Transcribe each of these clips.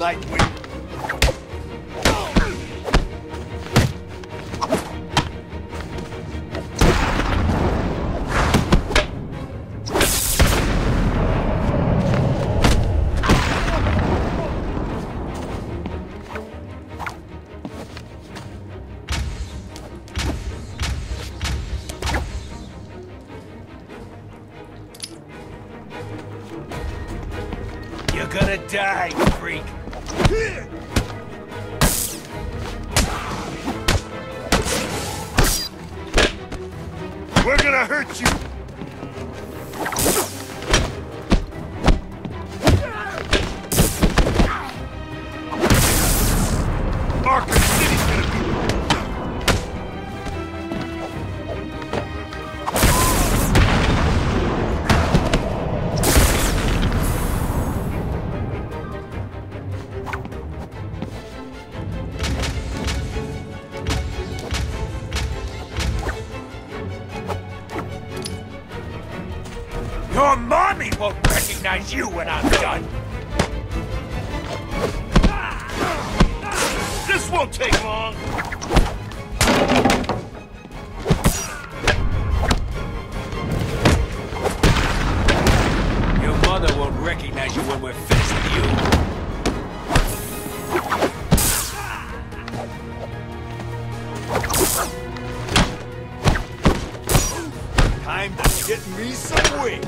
Nightwing. You're gonna die, freak! We're gonna hurt you! Arkham City's gonna be... Your mommy won't recognize you when I'm done! This won't take long! Your mother won't recognize you when we're finished with you. Time to get me some wings!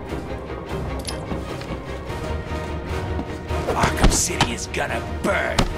Arkham City is gonna burn!